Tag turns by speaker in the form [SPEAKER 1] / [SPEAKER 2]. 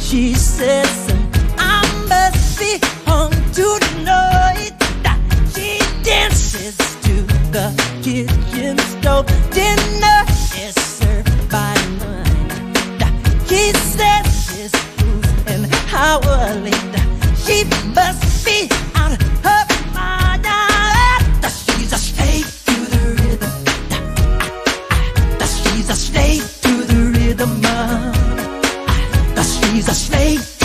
[SPEAKER 1] She says I must be home tonight. She dances to the kitchen stove. Dinner is served by 9. She says it's an hour late. She must be out of her mind. She's a slave to the rhythm. She's a slave to the rhythm. She's a slave.